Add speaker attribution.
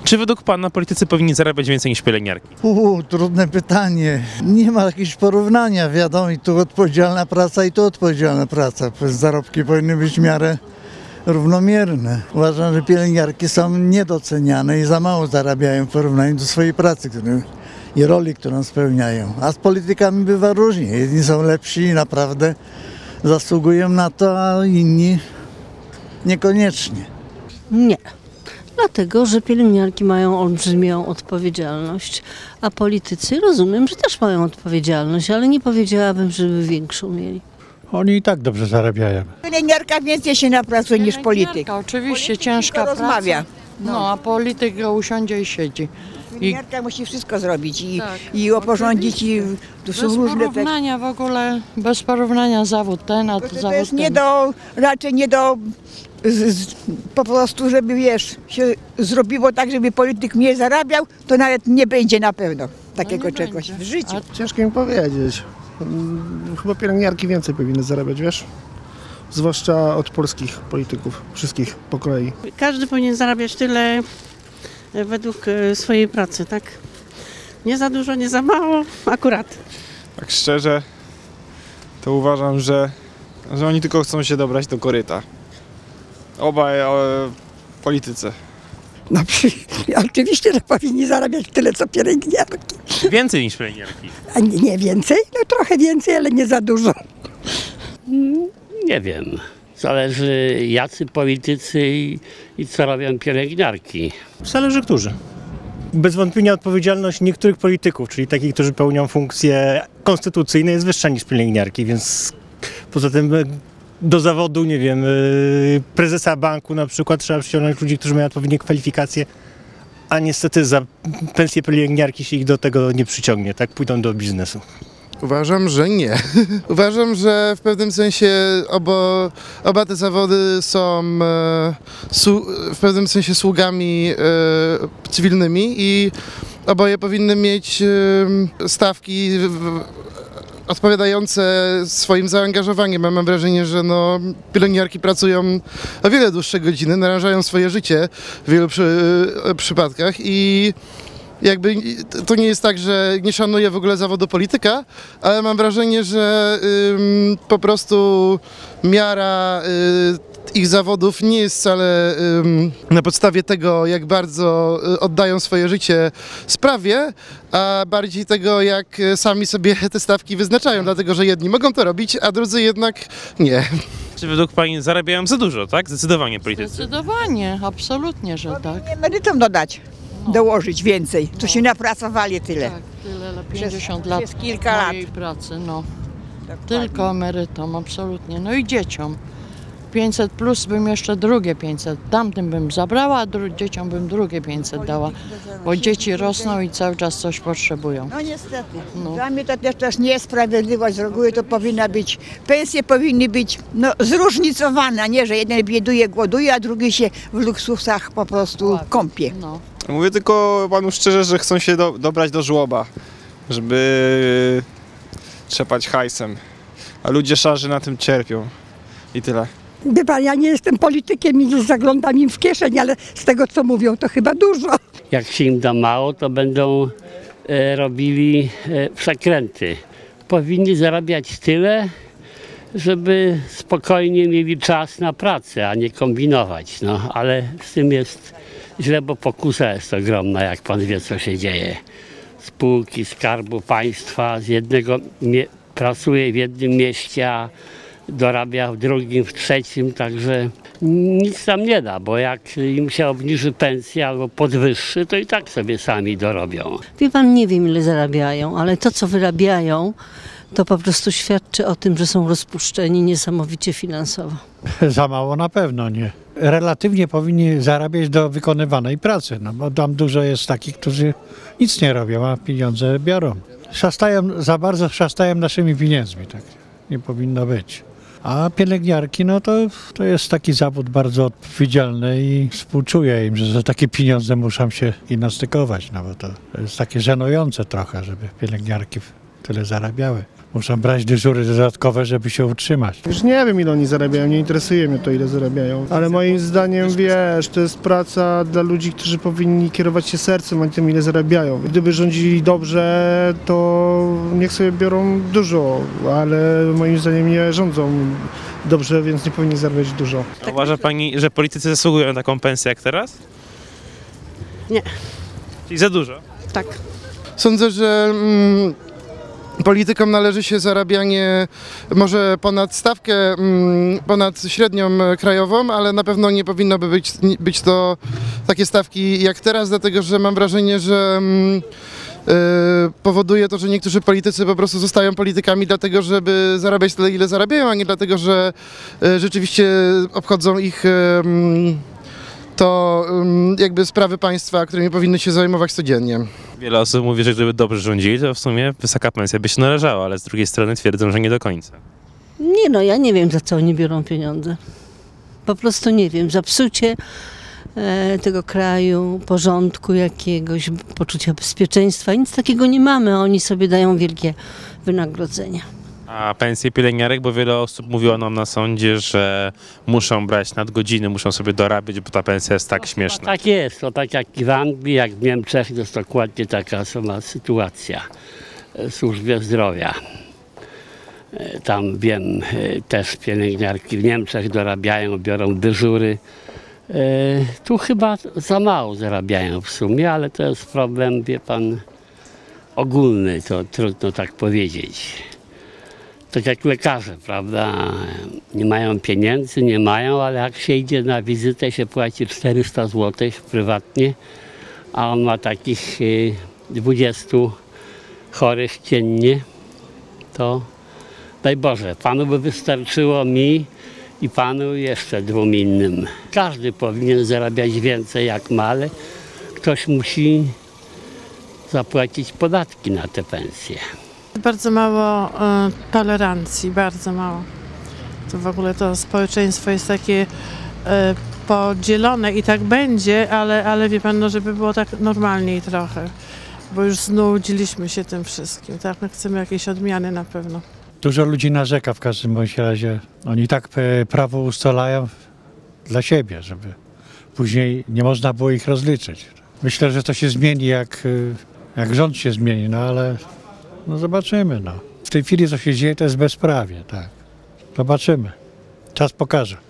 Speaker 1: Czy według pana politycy powinni zarabiać więcej niż pielęgniarki?
Speaker 2: Trudne pytanie. Nie ma jakiegoś porównania, wiadomo, i tu odpowiedzialna praca, i tu odpowiedzialna praca. Zarobki powinny być w miarę równomierne. Uważam, że pielęgniarki są niedoceniane i za mało zarabiają w porównaniu do swojej pracy i roli, którą spełniają. A z politykami bywa różnie. Jedni są lepsi i naprawdę zasługują na to, a inni niekoniecznie.
Speaker 3: Nie. Dlatego, że pielęgniarki mają olbrzymią odpowiedzialność, a politycy rozumiem, że też mają odpowiedzialność, ale nie powiedziałabym, żeby większą mieli.
Speaker 4: Oni i tak dobrze zarabiają.
Speaker 5: Pielęgniarka więcej się napracuje niż polityk.
Speaker 6: Oczywiście, ciężka praca.
Speaker 5: Rozmawia.
Speaker 6: No, a polityk go usiądzie i siedzi.
Speaker 5: Pielęgniarka musi wszystko zrobić i oporządzić, i tu są
Speaker 6: Bez
Speaker 5: różne
Speaker 6: porównania w ogóle, bez porównania zawód ten, a
Speaker 5: to
Speaker 6: zawód
Speaker 5: jest
Speaker 6: ten.
Speaker 5: raczej nie do po prostu, żeby się zrobiło tak, żeby polityk mniej zarabiał, to nawet nie będzie na pewno takiego czegoś w życiu.
Speaker 7: Ciężko mi powiedzieć. Chyba pielęgniarki więcej powinny zarabiać, wiesz? Zwłaszcza od polskich polityków, wszystkich po kolei.
Speaker 8: Każdy powinien zarabiać tyle według swojej pracy, tak? Nie za dużo, nie za mało, akurat.
Speaker 9: Tak szczerze, to uważam, że oni tylko chcą się dobrać do koryta. Obaj politycy.
Speaker 10: No, oczywiście, że powinni zarabiać tyle, co pielęgniarki.
Speaker 1: Więcej niż pielęgniarki.
Speaker 10: A nie więcej? No trochę więcej, ale nie za dużo.
Speaker 11: Nie wiem. Zależy jacy politycy i co robią pielęgniarki.
Speaker 4: Zależy którzy. Bez wątpienia odpowiedzialność niektórych polityków, czyli takich, którzy pełnią funkcje konstytucyjne, jest wyższa niż pielęgniarki, więc poza tym do zawodu, nie wiem, prezesa banku na przykład trzeba przyciągnąć ludzi, którzy mają odpowiednie kwalifikacje, a niestety za pensję pielęgniarki się ich do tego nie przyciągnie, tak? Pójdą do biznesu.
Speaker 12: Uważam, że nie. Uważam, że w pewnym sensie oba te zawody są w pewnym sensie sługami cywilnymi i oboje powinny mieć stawki odpowiadające swoim zaangażowaniem. Mam wrażenie, że pielęgniarki pracują o wiele dłuższe godziny, narażają swoje życie w wielu przypadkach i jakby to nie jest tak, że nie szanuję w ogóle zawodu polityka, ale mam wrażenie, że po prostu miara ich zawodów nie jest wcale na podstawie tego, jak bardzo oddają swoje życie sprawie, a bardziej tego, jak sami sobie te stawki wyznaczają, dlatego że jedni mogą to robić, a drudzy jednak nie.
Speaker 1: Czy według pani zarabiają za dużo, tak? Zdecydowanie politycy.
Speaker 6: Zdecydowanie, absolutnie, że tak.
Speaker 5: Emerytom dodać, dołożyć więcej, co się napracowali tyle.
Speaker 6: Tak, tyle, 50 lat
Speaker 5: przez kilka
Speaker 6: mojej pracy, no. Tylko emerytom, absolutnie. No i dzieciom. 500 plus bym jeszcze drugie 500. Tamtym bym zabrała, a dzieciom bym drugie 500 dała. Bo dzieci rosną i cały czas coś potrzebują.
Speaker 5: No niestety. Dla mnie to też niesprawiedliwość. Z reguły to powinna być, pensje powinny być zróżnicowane, a nie, że jeden bieduje, głoduje, a drugi się w luksusach po prostu kąpie.
Speaker 6: No.
Speaker 9: Mówię tylko panu szczerze, że chcą się dobrać do żłoba, żeby trzepać hajsem, a ludzie szarzy na tym cierpią i tyle.
Speaker 10: Wie pan, ja nie jestem politykiem i nie zaglądam im w kieszeń, ale z tego, co mówią, to chyba dużo.
Speaker 11: Jak się im da mało, to będą robili przekręty. Powinni zarabiać tyle, żeby spokojnie mieli czas na pracę, a nie kombinować. No, ale z tym jest źle, bo pokusa jest ogromna, jak pan wie, co się dzieje. Spółki Skarbu Państwa pracuje w jednym mieście, a dorabia w drugim, w trzecim, także nic tam nie da, bo jak im się obniży pensja albo podwyższy, to i tak sobie sami dorobią.
Speaker 3: Wie pan, nie wiem ile zarabiają, ale to co wyrabiają, to po prostu świadczy o tym, że są rozpuszczeni niesamowicie finansowo.
Speaker 4: Za mało na pewno nie. Relatywnie powinni zarabiać do wykonywanej pracy, no bo tam dużo jest takich, którzy nic nie robią, a pieniądze biorą. Za bardzo szastają naszymi pieniędzmi, tak nie powinno być. A pielęgniarki, no to jest taki zawód bardzo odpowiedzialny i współczuję im, że za takie pieniądze muszą się gimnastykować, no bo to jest takie żenujące trochę, żeby pielęgniarki tyle zarabiały. Muszą brać dyżury dodatkowe, żeby się utrzymać.
Speaker 7: Już nie wiem, ile oni zarabiają, nie interesuje mnie to, ile zarabiają. Ale moim zdaniem, wiesz, to jest praca dla ludzi, którzy powinni kierować się sercem, a nie tym, ile zarabiają. Gdyby rządzili dobrze, to niech sobie biorą dużo, ale moim zdaniem nie rządzą dobrze, więc nie powinni zarabiać dużo.
Speaker 1: A uważa pani, że politycy zasługują na taką pensję jak teraz?
Speaker 8: Nie.
Speaker 1: Czyli za dużo?
Speaker 8: Tak.
Speaker 12: Sądzę, że politykom należy się zarabianie może ponad stawkę, ponad średnią krajową, ale na pewno nie powinno być to takie stawki jak teraz, dlatego że mam wrażenie, że powoduje to, że niektórzy politycy po prostu zostają politykami dlatego, żeby zarabiać tyle, ile zarabiają, a nie dlatego, że rzeczywiście obchodzą ich to jakby sprawy państwa, którymi powinny się zajmować codziennie.
Speaker 1: Wiele osób mówi, że gdyby dobrze rządzili, to w sumie wysoka pensja by się należała, ale z drugiej strony twierdzą, że nie do końca.
Speaker 3: Nie no, ja nie wiem, za co oni biorą pieniądze. Po prostu nie wiem. Za psucie tego kraju, porządku jakiegoś, poczucia bezpieczeństwa. Nic takiego nie mamy, a oni sobie dają wielkie wynagrodzenia.
Speaker 1: A pensje pielęgniarek, bo wiele osób mówiło nam na sądzie, że muszą brać nadgodziny, muszą sobie dorabiać, bo ta pensja jest tak śmieszna.
Speaker 11: Tak jest, to tak jak i w Anglii, jak w Niemczech, to jest dokładnie taka sama sytuacja w służbie zdrowia. Tam wiem, też pielęgniarki w Niemczech dorabiają, biorą dyżury. Tu chyba za mało zarabiają w sumie, ale to jest problem, wie pan, ogólny, to trudno tak powiedzieć. Tak jak lekarze, prawda, nie mają pieniędzy, nie mają, ale jak się idzie na wizytę, się płaci 400 zł prywatnie, a on ma takich 20 chorych dziennie, to daj Boże, panu by wystarczyło mi i panu jeszcze 2 innym. Każdy powinien zarabiać więcej jak ma, ale ktoś musi zapłacić podatki na te pensje.
Speaker 8: Bardzo mało tolerancji, bardzo mało. To w ogóle to społeczeństwo jest takie podzielone i tak będzie, ale wie pan, no, żeby było tak normalniej trochę, bo już znudziliśmy się tym wszystkim, tak? My chcemy jakieś odmiany na pewno.
Speaker 4: Dużo ludzi narzeka w każdym bądź razie. Oni tak prawo ustalają dla siebie, żeby później nie można było ich rozliczyć. Myślę, że to się zmieni, jak rząd się zmieni, no ale no zobaczymy. No. W tej chwili co się dzieje, to jest bezprawie, tak. Zobaczymy. Czas pokaże.